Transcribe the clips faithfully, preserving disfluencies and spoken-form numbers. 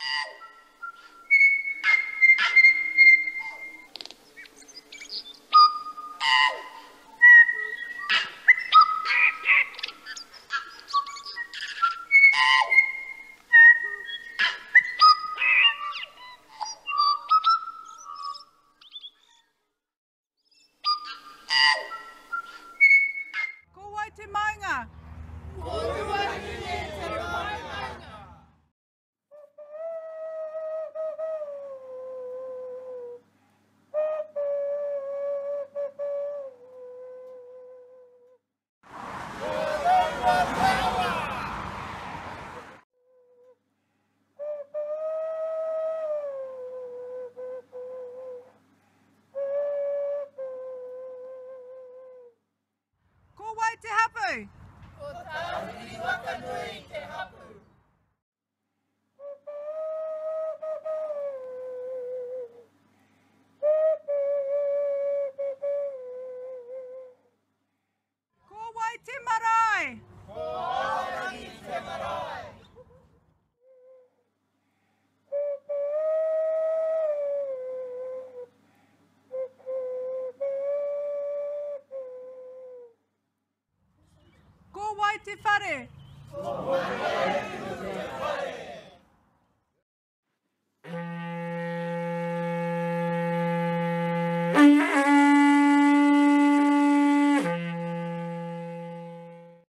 Te maunga. Ko te wahine te maunga. Ko wai te hapu. Ko tāhiri wakanui te hapu. Ko wai te marae. Ko arangi te marae. Ko wai te whare. Ko wai te whare.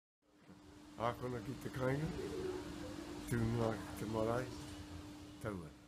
Ākona ki te kāinga, tūnga te marae, taua.